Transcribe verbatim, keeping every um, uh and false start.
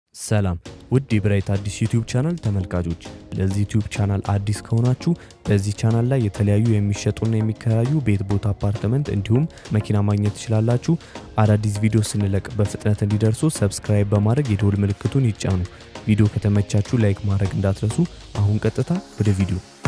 ሰላም ውድ የብራይት አዲስ ዩቲዩብ ቻናል ተመልካቾች ለዚህ ዩቲዩብ ቻናል አዲስ ከሆናችሁ በዚህ ቻናል ላይ የተለያዩ የሚሸጡና የሚከራዩ ቤት ቦታ አፓርትመንት እንዲሁም መኪና ማግኘት ትችላላችሁ አዳዲስ ቪዲዮ ስንለቅ በፍጥነት እንዲደርሱ ሰብስክራይብ በማድረግ የደወል ምልክቱን ይጫኑ ቪዲዮ ከተመቻችሁ ላይክ ማድረግ እንዳትረሱ አሁን ቀጥታ ወደ ቪዲዮ